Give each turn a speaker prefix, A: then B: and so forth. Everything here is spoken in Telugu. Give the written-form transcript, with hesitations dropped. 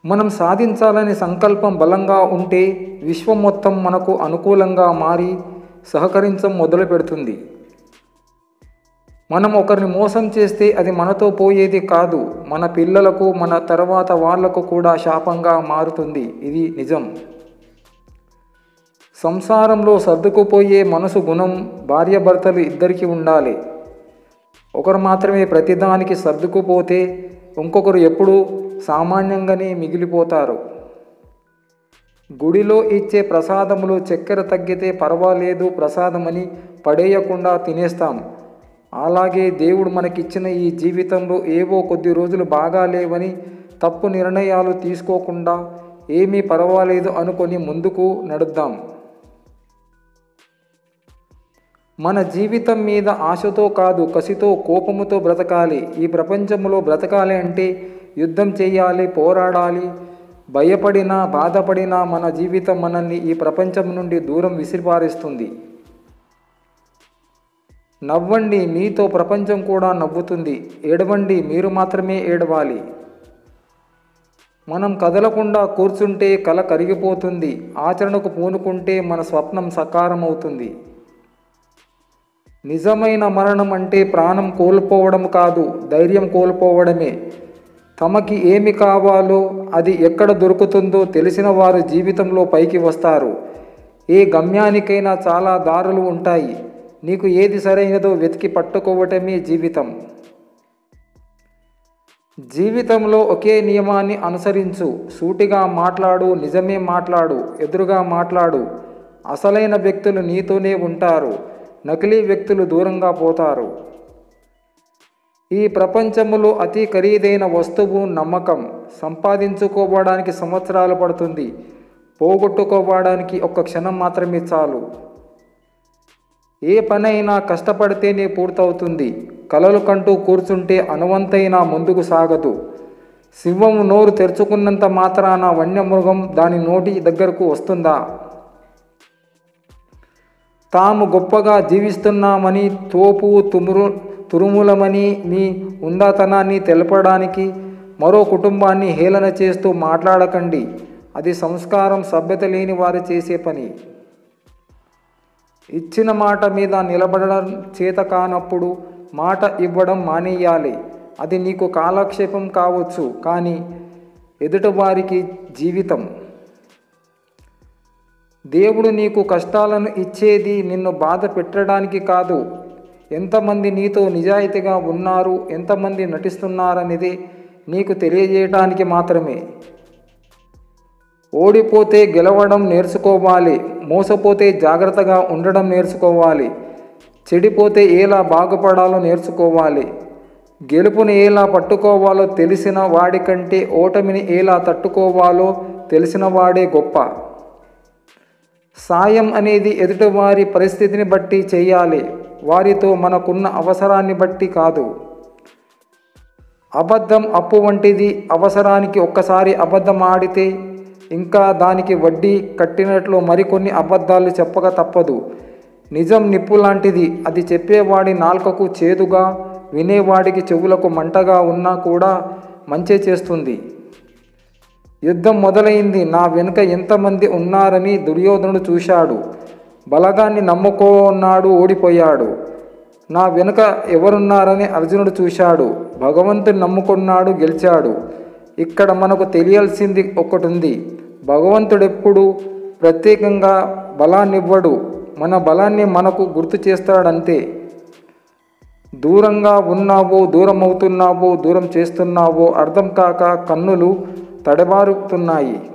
A: మనం సాధించాలనే సంకల్పం బలంగా ఉంటే విశ్వం మొత్తం మనకు అనుకూలంగా మారి సహకరించడం మొదలు పెడుతుంది. మనం ఒకరిని మోసం చేస్తే అది మనతో పోయేది కాదు, మన పిల్లలకు మన తర్వాత వాళ్లకు కూడా శాపంగా మారుతుంది. ఇది నిజం. సంసారంలో సర్దుకుపోయే మనసు గుణం భార్యాభర్తలు ఇద్దరికీ ఉండాలి. ఒకరు మాత్రమే ప్రతిదానికి సర్దుకుపోతే ఇంకొకరు ఎప్పుడూ సామాన్యంగానే మిగిలిపోతారు. గుడిలో ఇచ్చే ప్రసాదములు చక్కెర తగ్గితే పర్వాలేదు ప్రసాదమని పడేయకుండా తినేస్తాం. అలాగే దేవుడు మనకిచ్చిన ఈ జీవితంలో ఏవో కొద్ది రోజులు బాగాలేవని తప్పు నిర్ణయాలు తీసుకోకుండా ఏమీ పర్వాలేదు అనుకొని ముందుకు నడుద్దాం. మన జీవితం మీద ఆశతో కాదు, కసితో, కోపముతో బ్రతకాలి. ఈ ప్రపంచంలో బ్రతకాలి అంటే యుద్ధం చేయాలి, పోరాడాలి. భయపడినా బాధపడినా మన జీవితం మనల్ని ఈ ప్రపంచం నుండి దూరం విసిరిపారేస్తుంది. నవ్వండి, మీతో ప్రపంచం కూడా నవ్వుతుంది. ఏడవండి, మీరు మాత్రమే ఏడవాలి. మనం కదలకుండా కూర్చుంటే కల కరిగిపోతుంది. ఆచరణకు పూనుకుంటే మన స్వప్నం సాకారం అవుతుంది. నిజమైన మరణం అంటే ప్రాణం కోల్పోవడం కాదు, ధైర్యం కోల్పోవడమే. తమకి ఏమి కావాలో అది ఎక్కడ దొరుకుతుందో తెలిసిన వారు జీవితంలో పైకి వస్తారు. ఏ గమ్యానికైనా చాలా దారులు ఉంటాయి. నీకు ఏది సరైనదో వెతికి పట్టుకోవటమే జీవితం. జీవితంలో ఒకే నియమాన్ని అనుసరించు. సూటిగా మాట్లాడు, నిజమే మాట్లాడు, ఎదురుగా మాట్లాడు. అసలైన వ్యక్తులు నీతోనే ఉంటారు, నకిలీ వ్యక్తులు దూరంగా పోతారు. ఈ ప్రపంచంలో అతి ఖరీదైన వస్తువు నమ్మకం. సంపాదించుకోవడానికి సంవత్సరాలు పడుతుంది, పోగొట్టుకోవడానికి ఒక్క క్షణం మాత్రమే చాలు. ఏ పనైనా కష్టపడితేనే పూర్తవుతుంది. కలలు కంటూ కూర్చుంటే అనువంతైనా ముందుకు సాగదు. సింహం నోరు తెరుచుకున్నంత మాత్రాన వన్యమృగం దాని నోటి దగ్గరకు వస్తుందా? తాము గొప్పగా జీవిస్తున్నామని, తోపు తురుములమని మీ ఉందాతనాన్ని తెలపడానికి మరో కుటుంబాన్ని హేళన చేస్తూ మాట్లాడకండి. అది సంస్కారం, సభ్యత లేని వారు చేసే పని. ఇచ్చిన మాట మీద నిలబడడం చేత కానప్పుడు మాట ఇవ్వడం మానేయాలి. అది నీకు కాలక్షేపం కావచ్చు, కానీ ఎదుటివారికి జీవితం. దేవుడు నీకు కష్టాలను ఇచ్చేది నిన్ను బాధ పెట్టడానికి కాదు. ఎంతమంది నీతో నిజాయితీగా ఉన్నారు, ఎంతమంది నటిస్తున్నారనేది నీకు తెలియజేయడానికి మాత్రమే. ఓడిపోతే గెలవడం నేర్చుకోవాలి, మోసపోతే జాగ్రత్తగా ఉండడం నేర్చుకోవాలి, చెడిపోతే ఎలా బాగుపడాలో నేర్చుకోవాలి. గెలుపుని ఎలా పట్టుకోవాలో తెలిసిన వాడికంటే ఓటమిని ఎలా తట్టుకోవాలో తెలిసిన వాడే గొప్ప. సాయం అనేది ఎదుటివారి పరిస్థితిని బట్టి చేయాలి, వారితో మనకున్న అవసరాన్ని బట్టి కాదు. అబద్ధం అప్పు వంటిది. అవసరానికి ఒక్కసారి అబద్ధం ఆడితే ఇంకా దానికి వడ్డీ కట్టినట్లు మరికొన్ని అబద్ధాలు చెప్పక తప్పదు. నిజం నిప్పు లాంటిది. అది చెప్పేవాడి నాలుకకు చేదుగా, వినేవాడికి చెవులకు మంటగా ఉన్నా కూడా మంచే చేస్తుంది. యుద్ధం మొదలైంది. నా వెనుక ఎంతమంది ఉన్నారని దుర్యోధనుడు చూశాడు. బలగాన్ని నమ్ముకున్నాడు, ఓడిపోయాడు. నా వెనుక ఎవరున్నారని అర్జునుడు చూశాడు. భగవంతుని నమ్ముకున్నాడు, గెలిచాడు. ఇక్కడ మనకు తెలియాల్సింది ఒకటుంది. భగవంతుడెప్పుడు ప్రత్యేకంగా బలాన్నివ్వడు, మన బలాన్ని మనకు గుర్తు చేస్తాడంతే. దూరంగా ఉన్నావో, దూరం అవుతున్నావో, దూరం చేస్తున్నావో అర్థం కాక కన్నులు తడబారుతున్నాయి.